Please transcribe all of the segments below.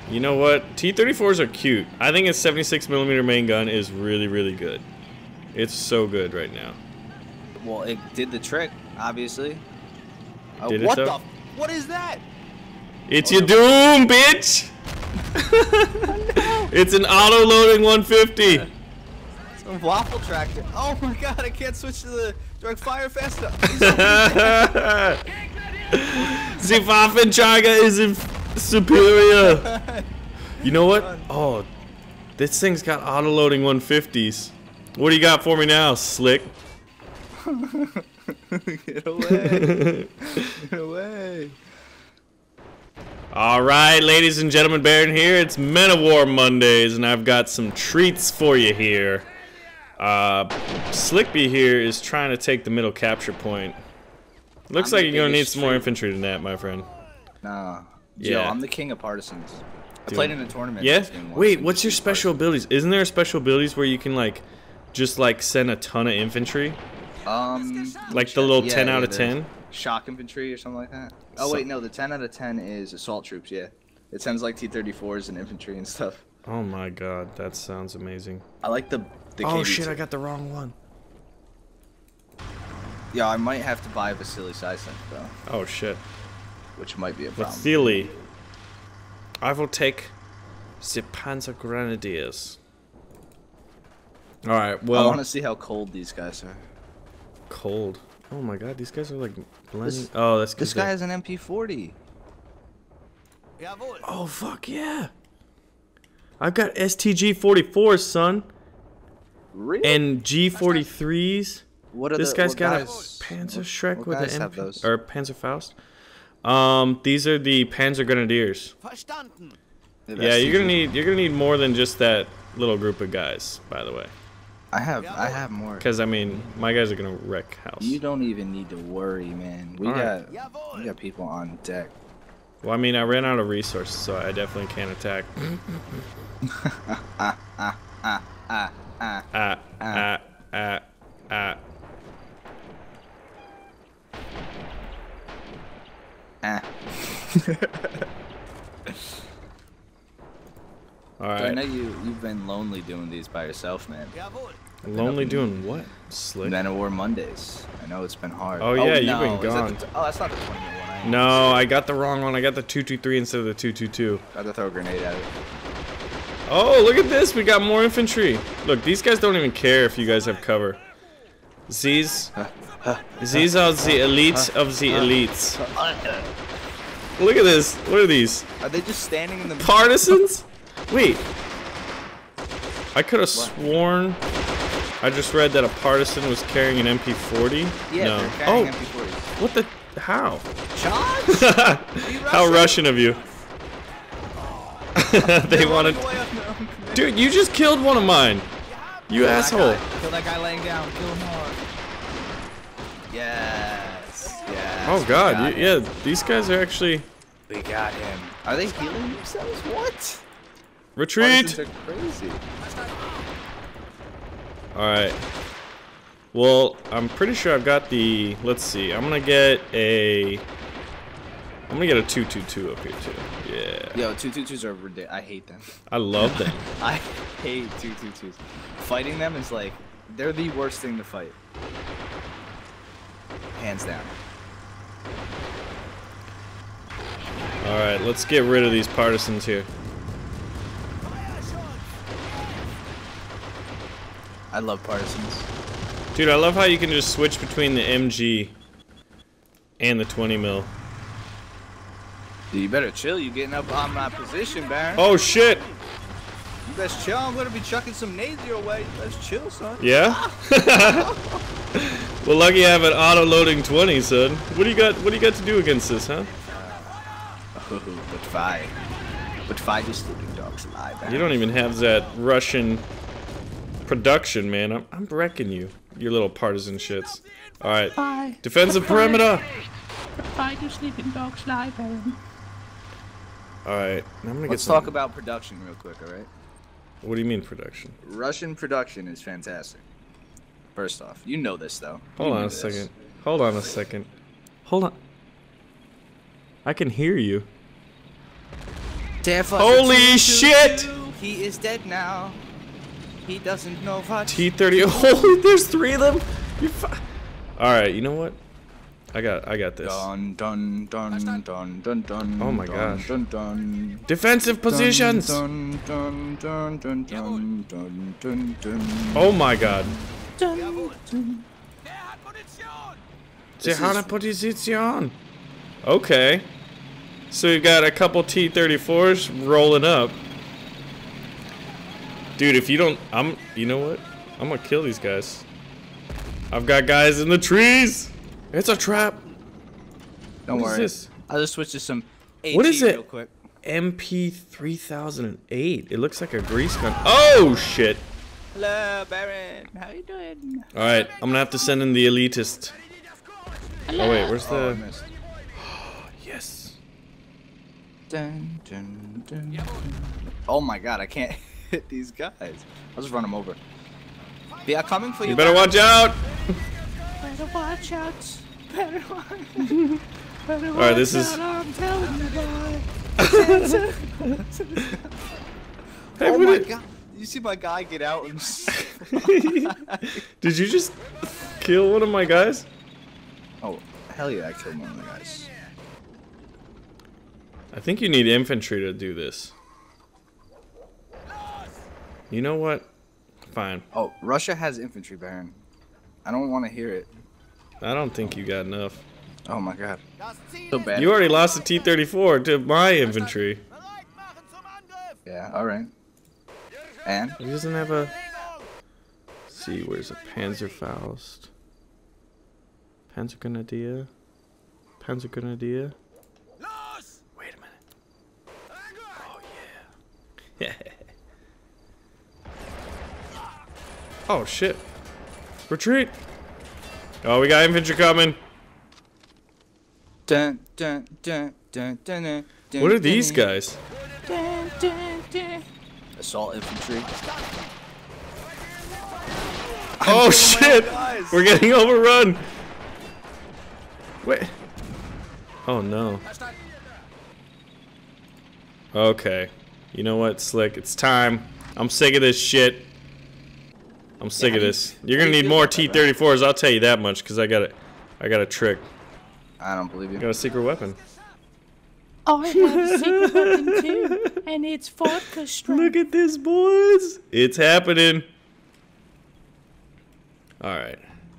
You know what? T-34s are cute. I think a 76mm main gun is really, really good. It's so good right now. Well, it did the trick, obviously. Did What it, the? though? What is that? It's your doom, bitch! It's an auto-loading 150. It's a waffle tractor. Oh my god, I can't switch to the direct fire fast enough. The Waffenträger is superior. You know what? Oh, this thing's got auto-loading 150s. What do you got for me now, Slick? Get away. Get away. Alright, ladies and gentlemen, Baron here. It's Men of War Mondays, and I've got some treats for you here. Slickby here is trying to take the middle capture point. Looks like you're gonna need some more infantry than that, my friend. Nah. Yeah. Yo, I'm the king of partisans. I played in a tournament. Yeah? This game once Wait, and what's your just special abilities? Isn't there a special abilities where you can, like, just, like, send a ton of infantry? Like the little 10 out of 10? Shock infantry or something like that. Oh wait, no, the 10 out of 10 is assault troops, yeah. It sends like T-34s and infantry and stuff. Oh my god, that sounds amazing. I like the Oh KV shit, too. I got the wrong one. Yeah, I might have to buy Vasily Sisek though, Oh shit. which might be a problem. Vasily. I will take the Panzer Grenadiers. Alright, I well. want to see how cold these guys are. Cold. Oh my god, these guys are like blending. Oh, that's 'cause This guy has an MP40. Oh fuck yeah. I've got STG 44s, son. Really? And G43s. What are This the, guy's what got guys, a Panzer what- Shrek what with guys an have MP those? or Panzer Faust. These are the Panzer Grenadiers. Verstanden. Yeah, you're gonna need more than just that little group of guys, by the way. I have more. Because I mean, my guys are gonna wreck house. You don't even need to worry, man. We Alright. we got people on deck. Well, I mean, I ran out of resources, so I definitely can't attack. All I right. know you've been lonely doing these by yourself, man. Jawohl. Lonely doing what? Slick. Men of War Mondays. I know it's been hard. Oh, yeah, you've no, been is that gone. oh, that's not the 20 one. No, I got the wrong one. I got the 223 instead of the 222. I had to throw a grenade at it. Oh, look at this. We got more infantry. Look, these guys don't even care if you guys have cover. These are the elite of the elites. Look at this. What are these? Are they just standing in the Partisans? Wait. I could have sworn I just read that a partisan was carrying an MP40. Yeah, No. they're carrying Oh, MP40s. what the? How? Charge! How Russian of you. They wanted. Dude, you just killed one of mine. You asshole. Kill that guy laying down. Kill him hard. Yes. Yes. Oh god, yeah, these guys are actually. We got him. Are they healing themselves? What? Retreat! Partisans are crazy. Alright. Well, I'm pretty sure I've got the. Let's see. I'm gonna get a 222 up here too. Yeah. Yo, 222s are ridiculous. I hate them. I love them. I hate 222s. Fighting them is like, they're the worst thing to fight. Hands down. Alright, let's get rid of these partisans here. I love partisans. Dude, I love how you can just switch between the MG and the 20 mil. Dude, you better chill. You getting up on my position, Baron. Oh shit! You best chill. I'm gonna be chucking some nades your way. Let's chill, son. Yeah? Well, lucky I have an auto-loading 20, son. What do you got to do against this, huh? But five just sleeping dogs alive, Baron. You don't even have that Russian production, man. I'm wrecking you. Your little partisan shits. Alright. Bye. Defensive perimeter! Bye to sleeping dogs lie, Baron. Alright. I'm gonna Let's get talk about production real quick, alright? What do you mean production? Russian production is fantastic. First off, you know this though. Hold You on knew a this. second. Hold on a second. Hold on. I can hear you. Holy shit! He is dead now. He doesn't know what. T-30. Holy, there's 3 of them. All right, you know what? I got this. Dun dun dun dun dun dun. Oh my dun, gosh. Dun, dun, Defensive positions. Dun, dun, dun, dun, dun, dun, dun, dun. Oh my god. Dun. Sie haben Position. Okay. So we've got a couple T-34s rolling up. Dude, if you don't, you know what? I'm gonna kill these guys. I've got guys in the trees. It's a trap. Don't What is worry. this? I'll just switch to some AT What is it? real quick. MP 3008. It looks like a grease gun. Oh shit. Hello, Baron. How you doing? All right, I'm gonna have to send in the elitist. Oh wait, where's Oh, I the? missed. Yes. Dun, dun, dun, dun. Oh my god, I can't hit these guys. I'll just run them over. They are coming for you. You better watch out. Better watch out. Better watch All right, this is. I'm telling you, boy. Hey, Oh what my it- god. You see my guy get out and Did you just kill one of my guys? Oh, hell yeah, I killed one of the guys. I think you need infantry to do this. You know what? Fine. Oh, Russia has infantry, Baron. I don't want to hear it. I don't think you got enough. Oh my god. So bad. You already lost a T-34 to my infantry. Yeah, alright. And? He doesn't have a... Let's see, where's a Panzerfaust? Panzergrenadier? Panzergrenadier? Wait a minute. Oh yeah. Oh shit. Retreat! Oh, we got infantry coming. Dun, dun, dun, dun, dun, dun, dun, What are these dun. guys? Dun, dun, dun. Assault infantry. Oh shit! guys. We're getting overrun! Wait. Oh no. Okay. You know what, Slick? It's time. I'm sick of this shit. I'm sick of this. You're gonna need more T-34s, I'll tell you that much, because I got a trick. I don't believe I you. got a secret weapon. I have a secret weapon too, and it's vodka strength. Look at this, boys! It's happening. Alright.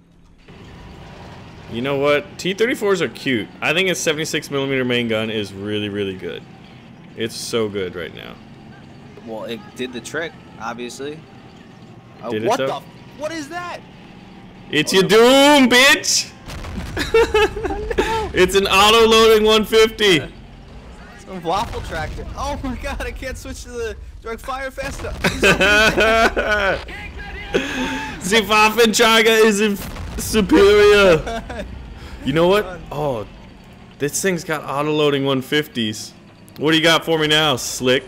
You know what? T-34s are cute. I think a 76mm main gun is really, really good. It's so good right now. Well, it did the trick, obviously. Did it what though? the? What is that? It's your doom, bitch! It's an auto-loading 150. It's a waffle tractor. Oh my god, I can't switch to the direct fire fast enough. The Waffenträger is superior. You know what? Oh, this thing's got auto-loading 150s. What do you got for me now, Slick?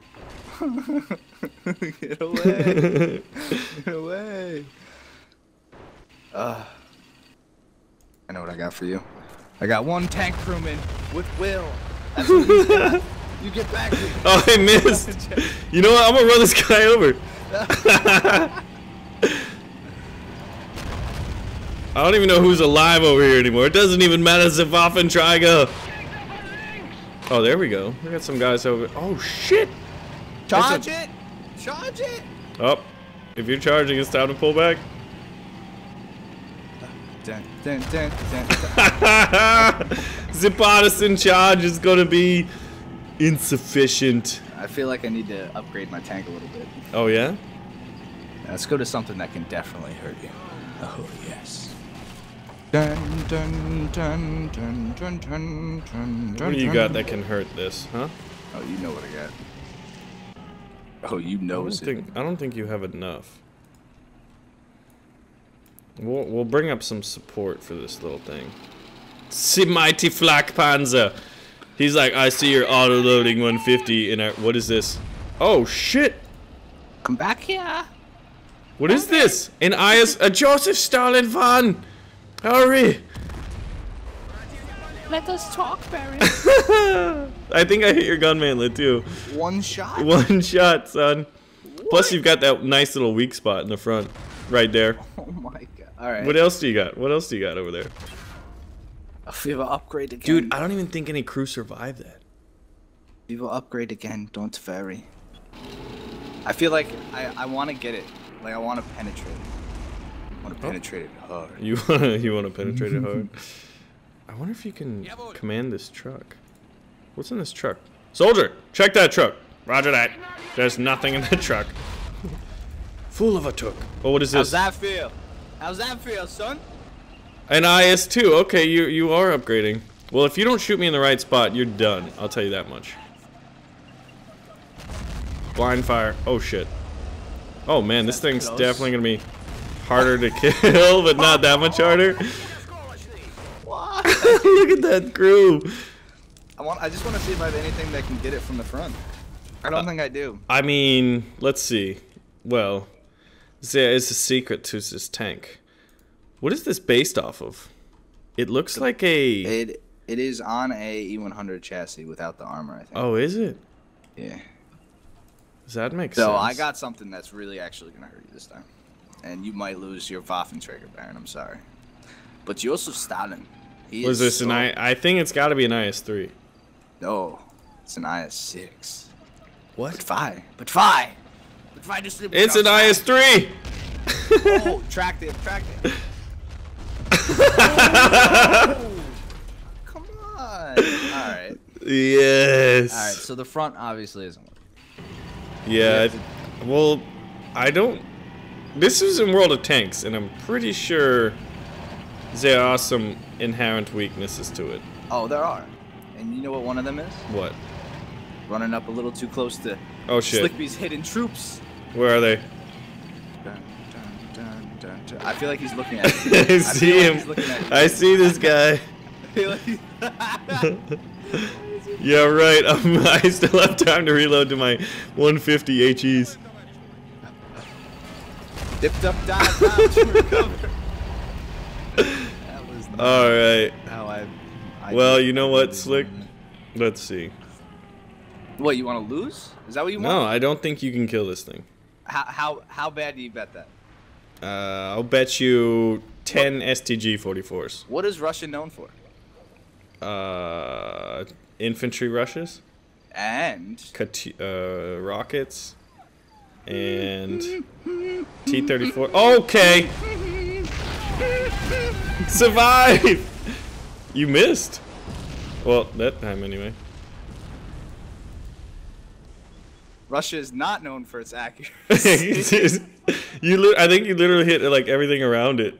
Get away. Get away. I know what I got for you. I got one tank crewman with Will. That's what he's got. You get back here. Oh, I missed. You know what? I'm gonna run this guy over. I don't even know who's alive over here anymore. It doesn't even matter. The Waffenträger. Oh, there we go. We got some guys over. Oh shit! Charge it! Charge it! Oh, if you're charging, it's time to pull back. Dun, dun, dun, dun, dun. The partisan charge is gonna be insufficient. I feel like I need to upgrade my tank a little bit. Oh yeah? Let's go to something that can definitely hurt you. Oh yes. Dun, dun, dun, dun, dun, dun, dun, What do you got that can hurt this, huh? Oh, you know what I got. Oh, you know it. I don't think you have enough. We'll bring up some support for this little thing. See mighty flak panzer. He's like, I see your auto-loading 150 in our. What is this? Oh shit! Come back here. What is this? A Joseph Stalin van. Hurry! Let us talk, Barry. I think I hit your gun mantlet too. One shot? One shot, son. Plus, you've got that nice little weak spot in the front, right there. Oh my god. All right. What else do you got? What else do you got over there? Viva upgrade again. Dude, I don't even think any crew survived that. Viva upgrade again. Don't ferry. I feel like I want to get it. Like I want to penetrate it. I want to penetrate it hard. You wanna penetrate it hard? I wonder if you can command this truck. What's in this truck? Soldier, check that truck. Roger that. There's nothing in the truck. Fool of a took. Oh, what is this? How's that feel? How's that feel, son? An IS-2. Okay, you are upgrading. Well, if you don't shoot me in the right spot, you're done. I'll tell you that much. Blind fire. Oh shit. Oh man, this thing's definitely gonna be harder to kill, but not that much harder. What? Look at that crew. I just want to see if I have anything that can get it from the front. I don't think I do. I mean, let's see. Well, there is a secret to this tank. What is this based off of? It looks like a... It is on a E100 chassis without the armor, I think. Oh, is it? Yeah. Does that make sense? So I got something that's really actually gonna hurt you this time, and you might lose your Waffenträger, Baron. I'm sorry, but Josef Stalin. Was this an I think it's got to be an IS-3. No, it's an IS-6. What? But fine. Just It's an IS-3. Oh, tracked it. Oh, come on. All right. Yes. All right. So the front obviously isn't working. Yeah. Well, I don't. This is in World of Tanks, and I'm pretty sure there are some inherent weaknesses to it. Oh, there are. And you know what one of them is? What? Running up a little too close to Oh shit. Slickby's hidden troops. Where are they? Dun, dun, dun, dun. I feel like he's looking at me. I see him. I see this guy. I feel like he's Yeah, right. I still have time to reload to my 150 HEs. dipped up, dive down to recover. That was not All right. how I Well, did you know that. what, Slick? Let's see. What, you want to lose? Is that what you No, want? I don't think you can kill this thing. How bad do you bet that? I'll bet you 10 STG 44s. What is Russia known for? Infantry rushes, And rockets, and T-34. Okay. Survive! You missed. Well, that time anyway. Russia is not known for its accuracy. I think you literally hit like everything around it.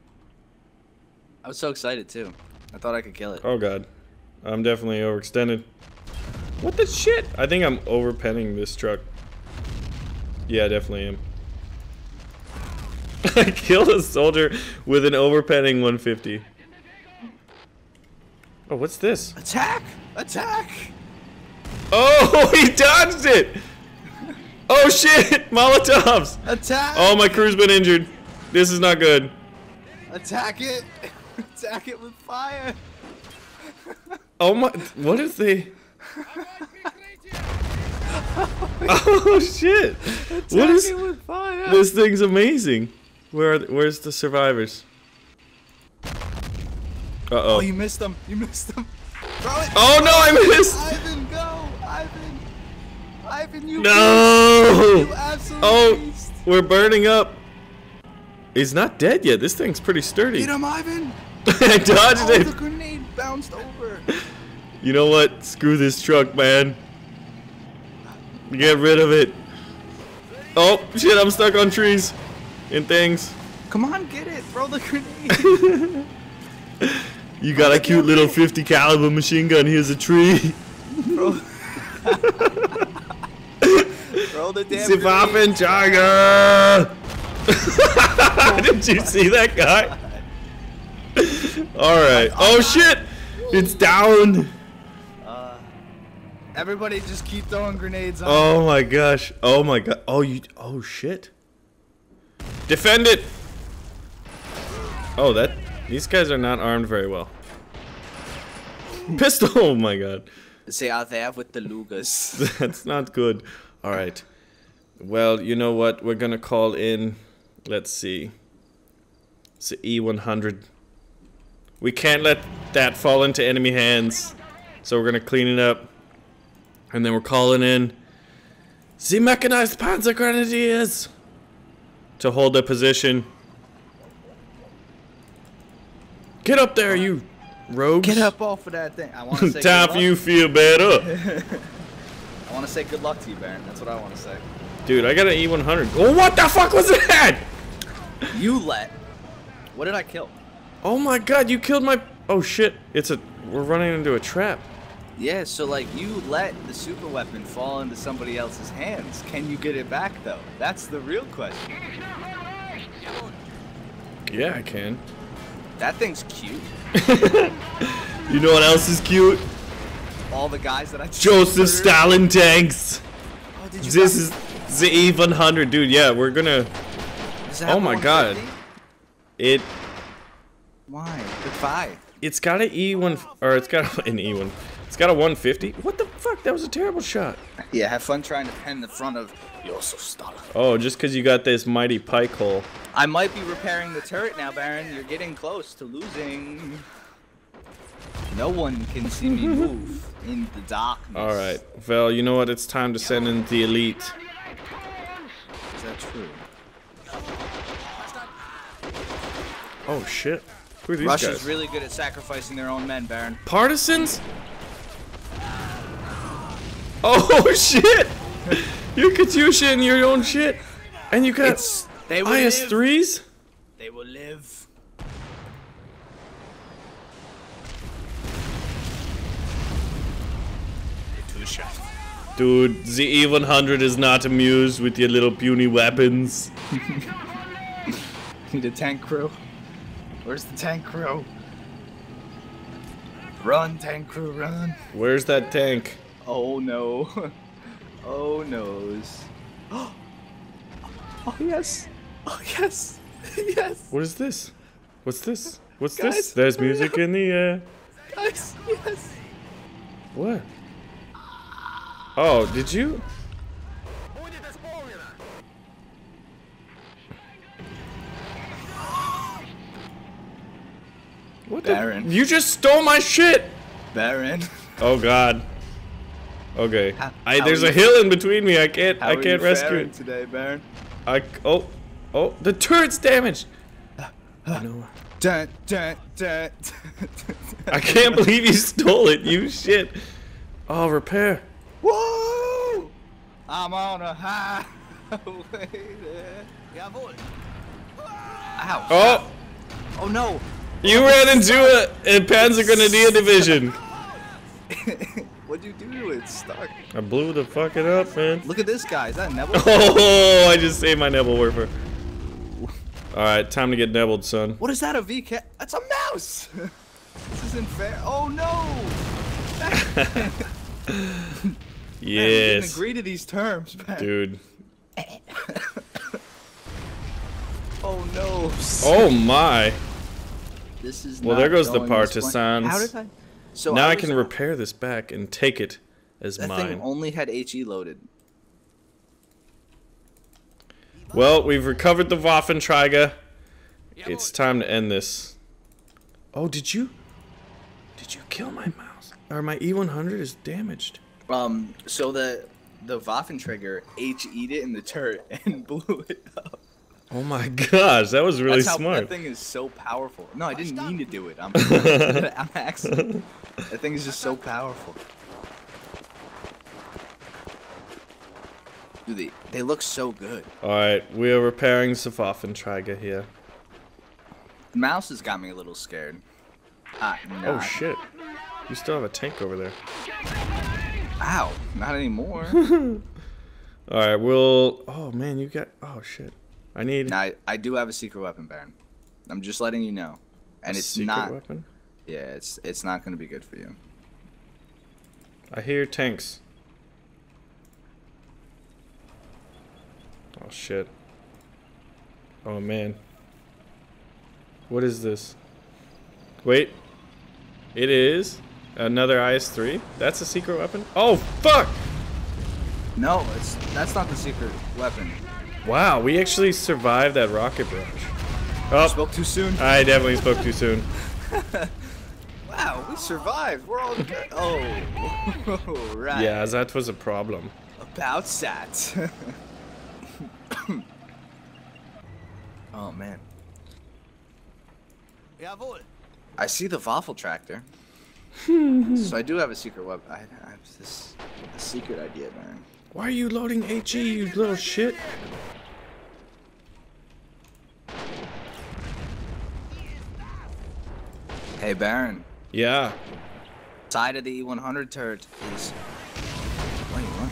I was so excited too. I thought I could kill it. Oh god. I'm definitely overextended. What the shit? I think I'm overpenning this truck. Yeah, I definitely am. I killed a soldier with an overpenning 150. Oh, what's this? Attack! Attack! Oh, he dodged it! Oh shit! Molotovs! Attack! Oh, my crew's been injured. This is not good. Attack it! Attack it with fire! Oh my, what is they? Oh shit! What is it with fire! this thing's amazing? Where's the survivors? Oh, you missed them! You missed them! Throw it! Oh no, I missed! Ivan, go! Ivan! Ivan, you No! beast! You absolute Oh, beast! we're burning up. He's not dead yet. This thing's pretty sturdy. Get him, Ivan! I dodged Oh, the it. grenade bounced over! You know what? Screw this truck, man. Get rid of it. Oh shit! I'm stuck on trees and things. Come on, get it! Throw the grenade! You got a cute little 50 caliber machine gun. Here's a tree. Throw the damn Zip off grenade! and Tiger! Did you see that guy? Alright. Oh shit! It's down! Everybody just keep throwing grenades on. Oh my gosh. Oh my god. Oh shit. Defend it! Oh, these guys are not armed very well. Pistol! Oh my god. They are there with the Lugas. That's not good. All right. Well, you know what? We're gonna call in. Let's see. It's the E100. We can't let that fall into enemy hands, so we're gonna clean it up, and then we're calling in the mechanized Panzer Grenadiers to hold their position. Get up there, you rogues! Get up off of that thing. I want to say Time for you feel better. I want to say good luck to you, Baron. That's what I want to say. Dude, I got an E100. Oh, what the fuck was that? You let. What did I kill? Oh my god, you killed my... Oh shit, we're running into a trap. Yeah, so like you let the super weapon fall into somebody else's hands. Can you get it back though? That's the real question. Yeah, I can. That thing's cute. You know what else is cute? All the guys that I just Joseph murdered. Stalin tanks. Oh, did you This is the E100, dude. Yeah, we're gonna... Does it have Oh my god. 150? Why? Goodbye. It's got an E1... Or it's got an E1. It's got a 150. What the fuck? That was a terrible shot. Yeah, have fun trying to pen the front of Joseph Stalin. Oh, just because you got this mighty pike hole. I might be repairing the turret now, Baron. You're getting close to losing. No one can see me move in the darkness. Alright. Well, you know what? It's time to send in the elite. Is that true? Oh, shit. Who are these Russia's guys? really good at sacrificing their own men, Baron. Partisans? Oh, shit! You're Katyusha in your own shit. And you got They will live. IS-3s? They will live. Dude, the E100 is not amused with your little puny weapons. Need a tank crew. Where's the tank crew? Run, tank crew, run. Where's that tank? Oh no. Oh noes. Oh yes. Oh yes. Yes. What is this? What's this? What's Guys, this? There's hurry music up. in the air. Guys, yes. What? Oh, did you? What the? Baron. You just stole my shit! Baron. Oh god. Okay. How There's are a you- hill in between me. I can't How are you rescue faring it. today, Baron? Oh, the turret's damaged. No. Dun, dun, dun. I can't believe you stole it, you shit. Oh, repair. Whoa! I'm on a highway there. Jawohl. Ow. Oh, Oh no. you ran into a Panzer Grenadier division. What'd you do to it? Stuck. I blew the fucking up, man. Look at this guy. Is that Neville? Oh, I just saved my Nebel Werfer. Alright, time to get Nebeled, son. What is that, a VK? That's a mouse! This isn't fair. Oh no! Man, we didn't Yes. agree to these terms, man. Dude. Oh no. Oh my. This is Well, not there goes the going as planned. partisans. How did I? So Now I was- can repair this back and take it as That mine. thing only had HE loaded. Well, we've recovered the Waffenträger. It's time to end this. Oh, did you kill my mouse? Or my E100 is damaged. So the Waffenträger HE'd it in the turret and blew it up. Oh my gosh, that was really That's how smart. that thing is so powerful. No, I didn't mean to do it. I'm I'm accident. That thing is just so powerful. Dude, they look so good. Alright, we are repairing the Waffenträger here. The mouse has got me a little scared. No. Oh shit. You still have a tank over there. Ow, not anymore. Alright, we'll... Oh man, you got... Oh shit. I need Now, I do have a secret weapon, Baron. I'm just letting you know. And a it's secret not... weapon. Yeah, it's not going to be good for you. I hear tanks. Oh shit. Oh man. What is this? Wait. It is Another IS-3? That's a secret weapon? Oh, fuck! No, that's not the secret weapon. Wow, we actually survived that rocket barrage. Oh, Spoke too soon. I definitely spoke too soon. Wow, we survived. We're all good. Oh, right. Yeah, that was a problem. About that. Oh man. I see the Waffle tractor. So I do have a secret weapon. I have this a secret idea, man. Why are you loading HE, you little shit? Hey, Baron. Yeah. Side of the E100 turret is. Wait, what?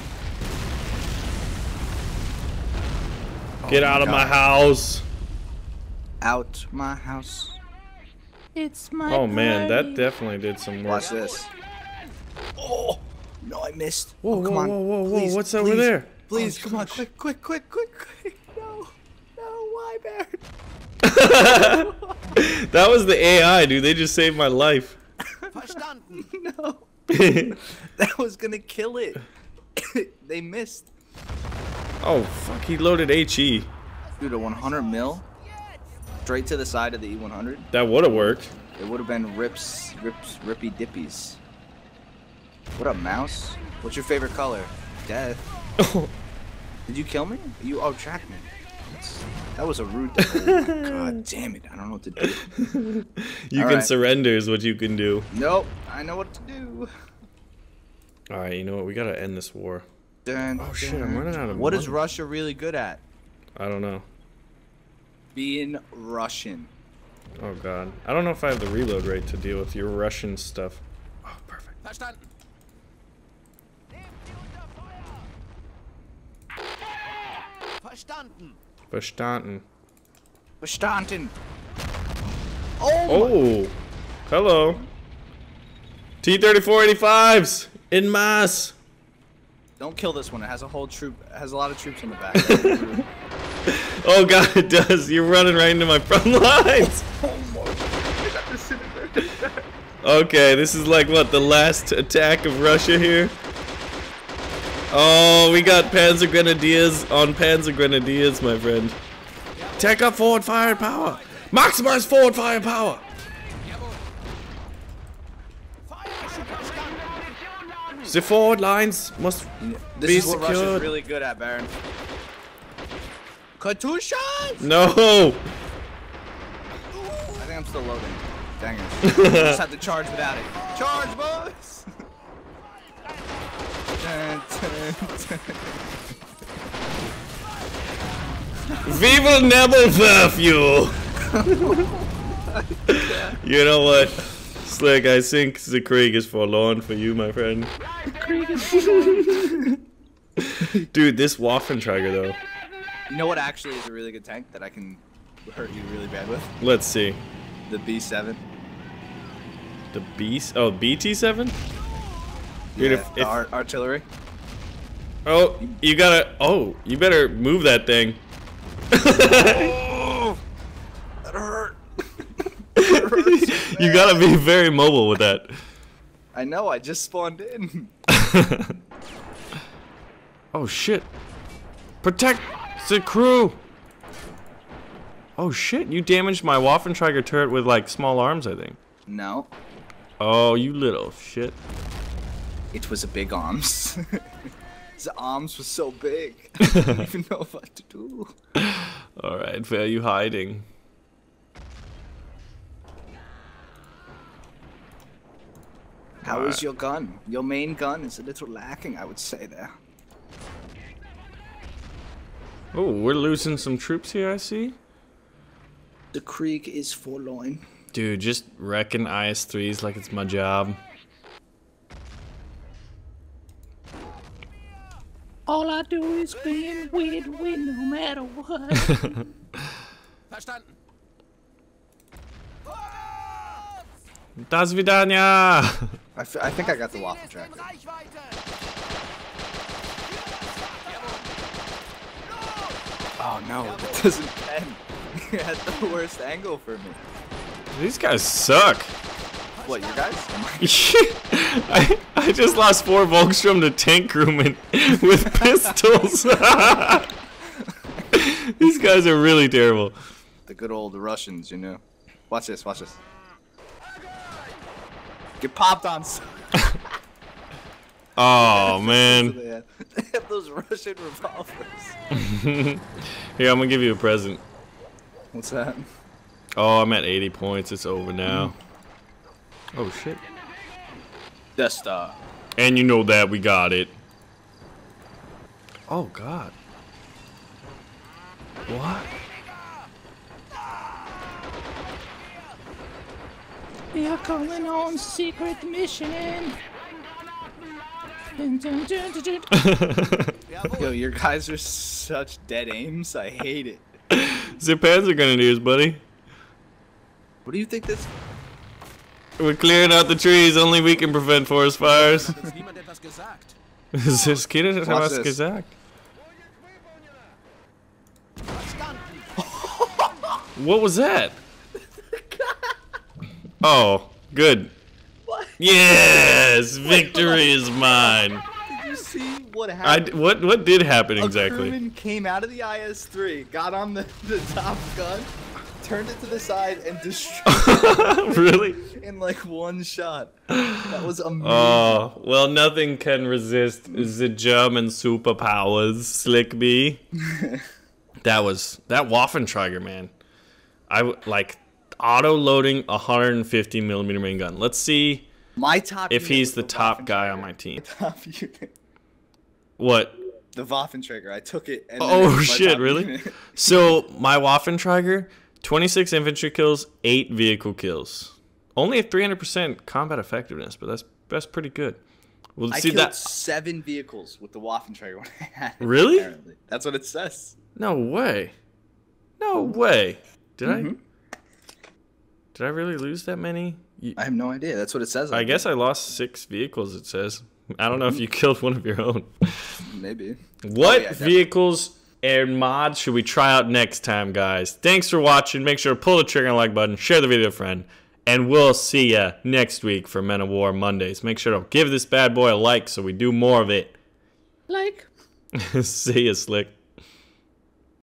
Get Oh out of my God. house. Out my house. It's my Oh man, that party. definitely did some work. Watch this. Oh no, I missed. Whoa, Oh, come whoa, on. whoa, whoa, whoa, Please, what's over please, there? Please, Oh, come on, gosh. quick. No, why, Baron? That was the AI, dude. They just saved my life. No. That was gonna kill it. They missed. Oh, fuck, he loaded HE. Dude, a 100 mil straight to the side of the E100. That would have worked. It would have been rippy dippies. What up, mouse? What's your favorite color? Death. Did you kill me? Track me. That was a rude. Oh, God damn it! I don't know what to do. You All can right. surrender is what you can do. Nope, I know what to do. Alright, you know what? We gotta end this war. Dun, Oh shit, I'm running out of What is money. Russia really good at? I don't know. Being Russian. Oh god. I don't know if I have the reload rate to deal with your Russian stuff. Oh, perfect. Verstanden. Verstanden. Oh! Hello. T-3485s! In mass! Don't kill this one. It has a whole troop. It has a lot of troops on the back. Oh god, it does. You're running right into my front lines. Okay, this is like what, the last attack of Russia here? Oh, we got Panzer Grenadiers on Panzer Grenadiers, my friend. Take up forward firepower. Maximize forward firepower. The forward lines must This be is what Russia's secured. really good at, Baron. Katyusha! No. I think I'm still loading. Dang it. Just have to charge without it. Charge, boys! Dun, dun, dun. We will never serve you. You know what, Slick? I think the Krieg is forlorn for you, my friend. Dude, this Waffenträger though. You know what actually is a really good tank that I can hurt you really bad with? Let's see. The B7. The beast. Oh, BT7. Dude, Yeah, the artillery. oh, you gotta. Oh, you better move that thing. Oh, that hurt. That hurts so You bad. gotta be very mobile with that. I know, I just spawned in. Oh shit! Protect the crew. Oh shit! You damaged my Waffenträger turret with like small arms, I think. No, Oh, you little shit. it was a big arms. The arms were so big. I didn't even know what to do. Alright, where are you hiding? How is your gun? Your main gun is a little lacking, I would say there. Oh, we're losing some troops here, I see. The Krieg is forlorn. Dude, just wrecking IS-3s like it's my job. All I do is win, win, win, no matter what. Das vidania! I think I got the waffle tracker. Oh no, that doesn't pen. You had the worst angle for me. These guys suck. What, you guys? I just lost 4 Volkstrom to tank crewmen with pistols. These guys are really terrible. The good old Russians, you know. Watch this, watch this. Get popped on. Oh, man. They have those Russian revolvers. Here, I'm gonna give you a present. What's that? Oh, I'm at 80 points. It's over now. Oh, shit. Death Star. And you know that we got it. Oh, God. What? We are calling on secret mission. Dun, dun, dun, dun, dun. Yo, your guys are such dead aims. I hate it. The Panzer Grenadiers, buddy. What do you think this? We're clearing out the trees. Only we can prevent forest fires. Das Kind hat was gesagt. What was that? Oh, good. What? Yes, victory is mine. Did you see what happened? What did happen exactly? A crewman came out of the IS-3, got on the Top Gun, turned it to the side, and destroyed Really? it in like one shot. That was amazing. Oh, well, nothing can resist the German superpowers, Slick B. That Waffenträger, man. Like auto-loading 150 millimeter main gun. Let's see My top if unit he's was the top guy on my team. Top unit. What? The Waffenträger. I took it. And then it Oh was my shit, top really? unit. So my Waffenträger, 26 infantry kills, 8 vehicle kills. Only a 300% combat effectiveness, but that's pretty good. Well, I see killed that. 7 vehicles with the Waffenträger when I had it, Really? apparently. That's what it says. No way. No way. Did I really lose that many? I have no idea. That's what it says. I guess I lost 6 vehicles, it says. I don't know if you killed one of your own. Maybe. What yeah, vehicles and mods should we try out next time, guys? Thanks for watching. Make sure to pull the trigger and like button. Share the video with a friend. And we'll see ya next week for Men of War Mondays. Make sure to give this bad boy a like so we do more of it. Like. See ya, Slick.